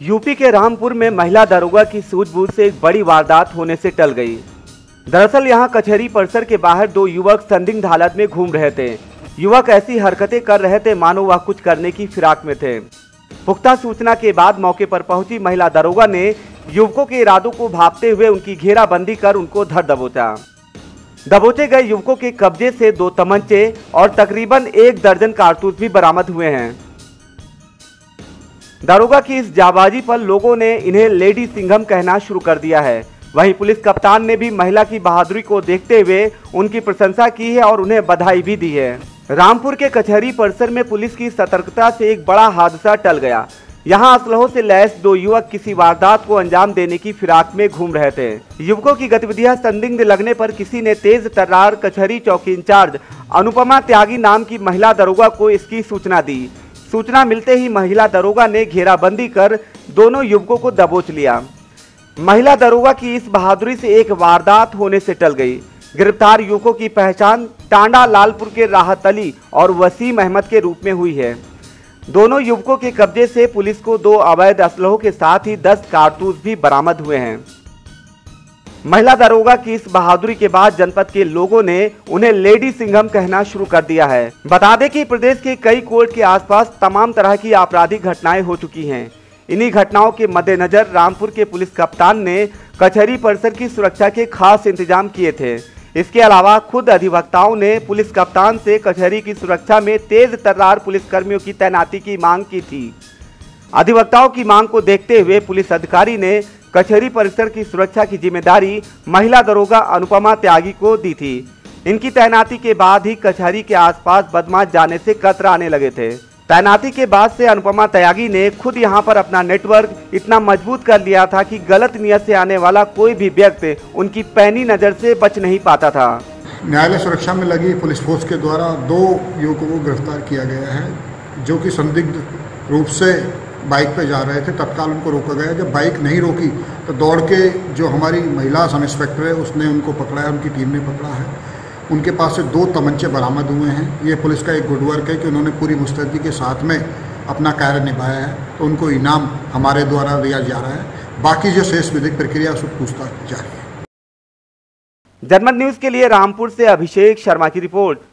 UP के रामपुर में महिला दरोगा की सूझबूझ से एक बड़ी वारदात होने से टल गई। दरअसल यहां कचहरी परिसर के बाहर दो युवक संदिग्ध हालत में घूम रहे थे। युवक ऐसी हरकतें कर रहे थे मानो वह कुछ करने की फिराक में थे। पुख्ता सूचना के बाद मौके पर पहुंची महिला दरोगा ने युवकों के इरादों को भांपते हुए उनकी घेराबंदी कर उनको धर दबोचा। दबोचे गए युवकों के कब्जे से 2 तमंचे और तकरीबन 1 दर्जन कारतूस भी बरामद हुए हैं। दरोगा की इस जाबाजी पर लोगों ने इन्हें लेडी सिंघम कहना शुरू कर दिया है। वहीं पुलिस कप्तान ने भी महिला की बहादुरी को देखते हुए उनकी प्रशंसा की है और उन्हें बधाई भी दी है। रामपुर के कचहरी परिसर में पुलिस की सतर्कता से एक बड़ा हादसा टल गया। यहां असलहों से लैस 2 युवक किसी वारदात को अंजाम देने की फिराक में घूम रहे थे। युवकों की गतिविधियां संदिग्ध लगने पर किसी ने तेज तर्रार कचहरी चौकी इंचार्ज अनुपमा त्यागी नाम की महिला दरोगा को इसकी सूचना दी। सूचना मिलते ही महिला दरोगा ने घेराबंदी कर दोनों युवकों को दबोच लिया। महिला दरोगा की इस बहादुरी से एक वारदात होने से टल गई। गिरफ्तार युवकों की पहचान टांडा लालपुर के राहत अली और वसीम अहमद के रूप में हुई है। दोनों युवकों के कब्जे से पुलिस को 2 अवैध असलहों के साथ ही 10 कारतूस भी बरामद हुए हैं। महिला दरोगा की इस बहादुरी के बाद जनपद के लोगों ने उन्हें लेडी सिंघम कहना शुरू कर दिया है। बता दें कि प्रदेश के कई कोर्ट के आसपास तमाम तरह की आपराधिक घटनाएं हो चुकी हैं। इन्हीं घटनाओं के मद्देनजर रामपुर के पुलिस कप्तान ने कचहरी परिसर की सुरक्षा के खास इंतजाम किए थे। इसके अलावा खुद अधिवक्ताओं ने पुलिस कप्तान से कचहरी की सुरक्षा में तेज तर्रार पुलिसकर्मियों की तैनाती की मांग की थी। अधिवक्ताओं की मांग को देखते हुए पुलिस अधिकारी ने कचहरी परिसर की सुरक्षा की जिम्मेदारी महिला दरोगा अनुपमा त्यागी को दी थी। इनकी तैनाती के बाद ही कचहरी के आसपास बदमाश जाने से कतराने लगे थे। तैनाती के बाद से अनुपमा त्यागी ने खुद यहां पर अपना नेटवर्क इतना मजबूत कर लिया था कि गलत नियत से आने वाला कोई भी व्यक्ति उनकी पैनी नजर से बच नहीं पाता था। न्यायालय सुरक्षा में लगी पुलिस फोर्स के द्वारा 2 युवकों को गिरफ्तार किया गया है, जो कि संदिग्ध रूप से बाइक पे जा रहे थे। तत्काल उनको रोका गया। जब बाइक नहीं रोकी तो दौड़ के जो हमारी महिला सब इंस्पेक्टर है उसने उनको पकड़ा है, उनकी टीम ने पकड़ा है। उनके पास से 2 तमंचे बरामद हुए हैं। ये पुलिस का एक गुड वर्क है कि उन्होंने पूरी मुस्तैदी के साथ में अपना कार्य निभाया है, तो उनको इनाम हमारे द्वारा दिया जा रहा है। बाकी जो शेष विधिक प्रक्रिया उसको पूछताछ जारी है। जनमत न्यूज के लिए रामपुर से अभिषेक शर्मा की रिपोर्ट।